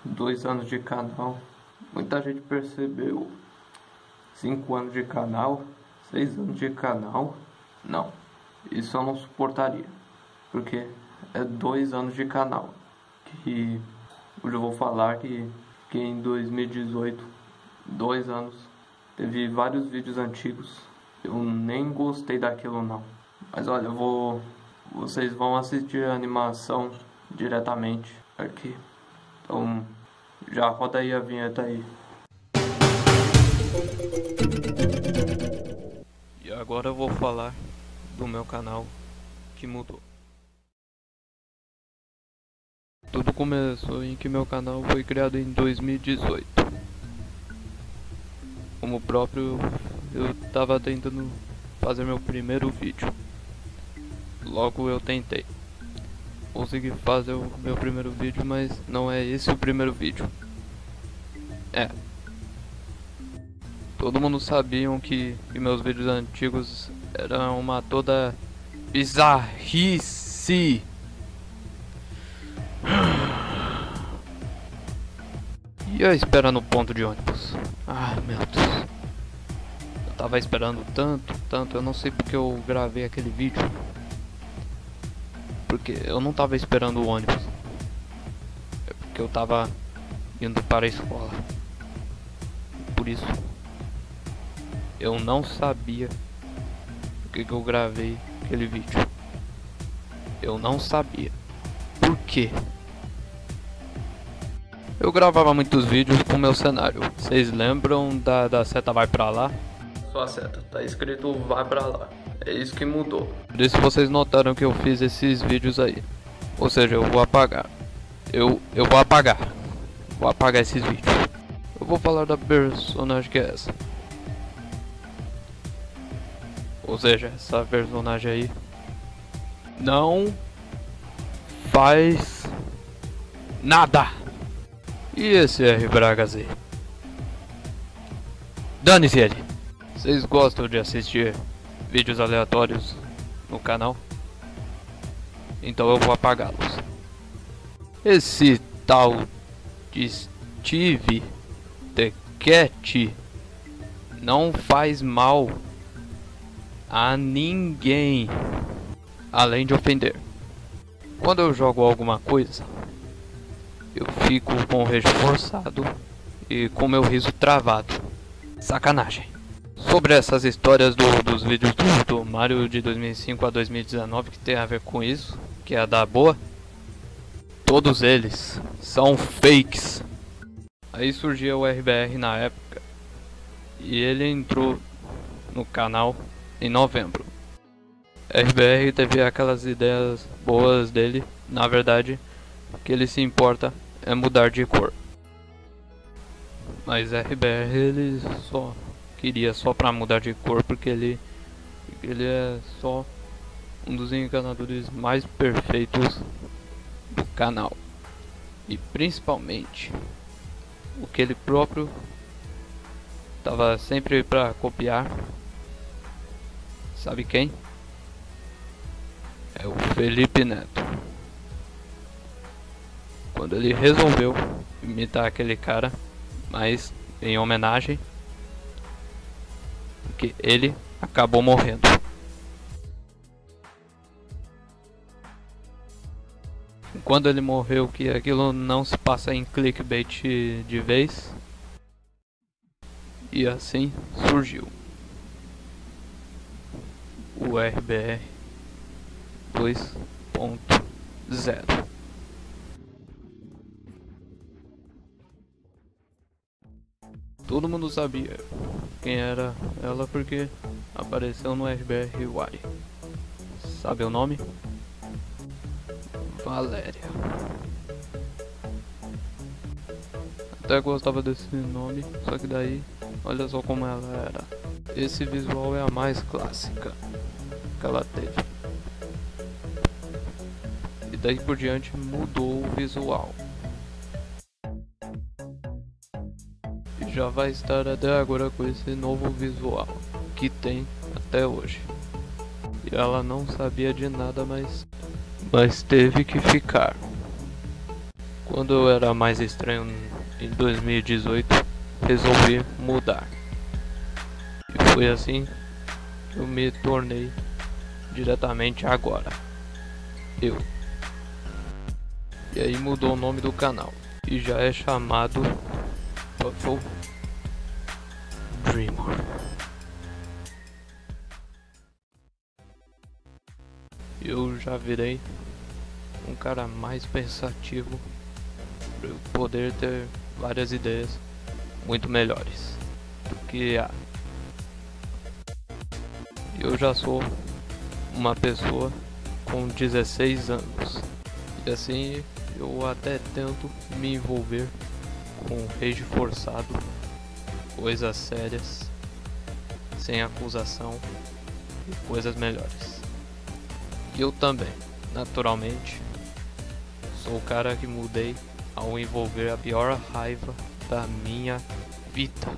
2 anos de canal. Muita gente percebeu. 5 anos de canal, 6 anos de canal. Não, isso eu não suportaria. Porque é 2 anos de canal. Que hoje eu vou falar que em 2018, 2 anos, teve vários vídeos antigos. Eu nem gostei daquilo não. Mas olha, vocês vão assistir a animação diretamente aqui. Então já roda aí a vinheta aí. E agora eu vou falar do meu canal que mudou. Tudo começou em que meu canal foi criado em 2018. Como próprio, eu tava tentando fazer meu primeiro vídeo. Logo eu tentei. Consegui fazer o meu primeiro vídeo, mas não é esse o primeiro vídeo. Todo mundo sabiam que meus vídeos antigos eram uma toda bizarrice. E a espera no ponto de ônibus? Ah, meu Deus. Eu tava esperando tanto, eu não sei porque eu gravei aquele vídeo. Porque eu não tava esperando o ônibus. É porque eu tava indo para a escola. Por isso, eu não sabia porque que eu gravei aquele vídeo. Eu não sabia. Por quê? Eu gravava muitos vídeos com meu cenário. Vocês lembram da seta vai pra lá? Só a seta, tá escrito vai pra lá. É isso que mudou. Por isso vocês notaram que eu fiz esses vídeos aí. Ou seja, eu vou apagar. Eu vou apagar. Vou apagar esses vídeos. Eu vou falar da personagem que é essa. Ou seja, essa personagem aí não faz nada. E esse R Braga Z? Dane-se ele. Vocês gostam de assistir vídeos aleatórios no canal? Então eu vou apagá-los. Esse tal de Steve the Cat não faz mal a ninguém, além de ofender. Quando eu jogo alguma coisa, eu fico com o reforçado e com meu riso travado. Sacanagem. Sobre essas histórias dos vídeos do Mario de 2005 a 2019 que tem a ver com isso, que é a da boa, todos eles são fakes. Aí surgiu o RBR na época e ele entrou no canal em novembro. RBR teve aquelas ideias boas dele, na verdade, que ele se importa é mudar de cor. Mas RBR ele só queria só pra mudar de cor porque ele é só um dos encanadores mais perfeitos do canal. E principalmente o que ele próprio tava sempre pra copiar. Sabe quem? É o Felipe Neto. Quando ele resolveu imitar aquele cara, mas em homenagem, porque ele acabou morrendo. Quando ele morreu, que aquilo não se passa em clickbait de vez, e assim surgiu o RBR 2.0. Todo mundo sabia quem era ela porque apareceu no RBRY. Sabe o nome? Valéria. Até gostava desse nome, só que daí, olha só como ela era. Esse visual é a mais clássica que ela teve. E daí por diante mudou o visual. E já vai estar até agora com esse novo visual que tem até hoje. E ela não sabia de nada, mas teve que ficar Quando eu era mais estranho em 2018, resolvi mudar. E foi assim que eu me tornei diretamente agora. Eu. E aí mudou o nome do canal. E já é chamado Puffle Dreamer. Eu já virei um cara mais pensativo para eu poder ter várias ideias muito melhores do que a. Eu já sou uma pessoa com 16 anos e assim eu até tento me envolver com rage forçado, coisas sérias, sem acusação e coisas melhores. E eu também, naturalmente, sou o cara que mudei ao envolver a pior raiva da minha vida.